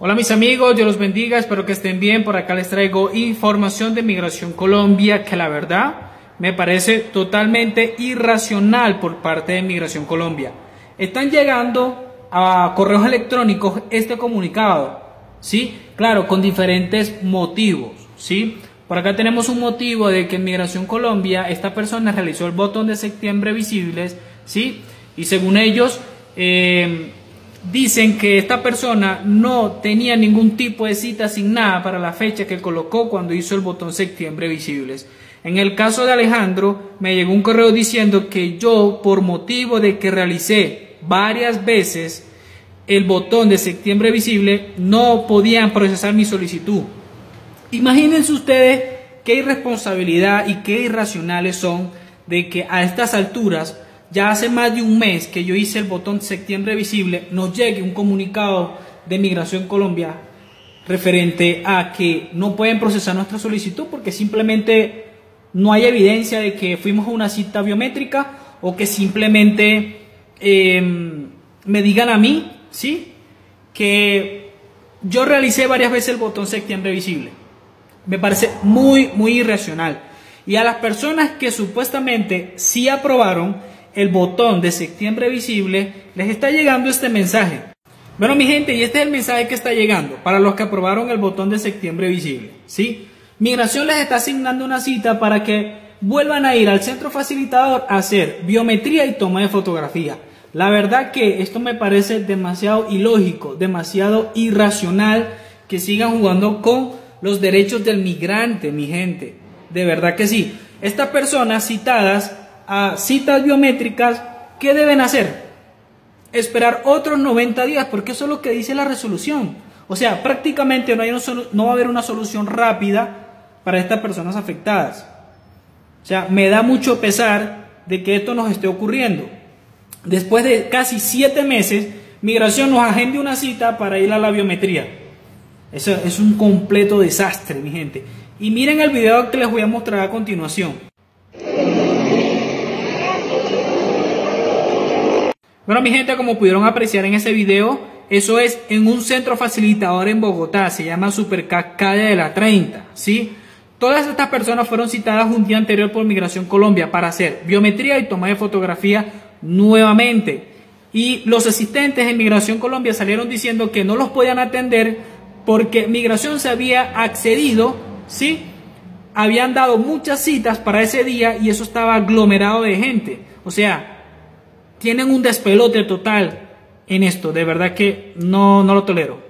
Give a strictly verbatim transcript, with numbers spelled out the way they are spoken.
Hola mis amigos, Dios los bendiga, espero que estén bien. Por acá les traigo información de Migración Colombia que la verdad me parece totalmente irracional por parte de Migración Colombia. Están llegando a correos electrónicos este comunicado, ¿sí? Claro, con diferentes motivos, ¿sí? Por acá tenemos un motivo de que en Migración Colombia esta persona realizó el botón de septiembre visibles, ¿sí? Y según ellos, eh, dicen que esta persona no tenía ningún tipo de cita asignada para la fecha que colocó cuando hizo el botón septiembre visibles. En el caso de Alejandro, me llegó un correo diciendo que yo, por motivo de que realicé varias veces el botón de septiembre visible, no podían procesar mi solicitud. Imagínense ustedes qué irresponsabilidad y qué irracionales son de que a estas alturas, ya hace más de un mes que yo hice el botón septiembre visible, nos llegue un comunicado de Migración Colombia referente a que no pueden procesar nuestra solicitud porque simplemente no hay evidencia de que fuimos a una cita biométrica, o que simplemente eh, me digan a mí, ¿sí?, que yo realicé varias veces el botón septiembre visible. Me parece muy, muy irracional. Y a las personas que supuestamente sí aprobaron el botón de septiembre visible, les está llegando este mensaje. Bueno, mi gente, y este es el mensaje que está llegando para los que aprobaron el botón de septiembre visible, ¿sí? Migración les está asignando una cita para que vuelvan a ir al centro facilitador a hacer biometría y toma de fotografía. La verdad que esto me parece demasiado ilógico, demasiado irracional que sigan jugando con los derechos del migrante, mi gente. De verdad que sí. Estas personas citadas a citas biométricas, ¿qué deben hacer? Esperar otros noventa días, porque eso es lo que dice la resolución. O sea, prácticamente no, hay un no va a haber una solución rápida para estas personas afectadas. O sea, me da mucho pesar de que esto nos esté ocurriendo. Después de casi siete meses, Migración nos agende una cita para ir a la biometría. Eso es un completo desastre, mi gente. Y miren el video que les voy a mostrar a continuación. Bueno, mi gente, como pudieron apreciar en ese video, eso es en un centro facilitador en Bogotá, se llama Supercap Calle de la treinta, ¿sí? Todas estas personas fueron citadas un día anterior por Migración Colombia para hacer biometría y toma de fotografía nuevamente. Y los asistentes en Migración Colombia salieron diciendo que no los podían atender porque Migración se había accedido, ¿sí? Habían dado muchas citas para ese día y eso estaba aglomerado de gente. O sea, tienen un despelote total en esto, de verdad que no, no lo tolero.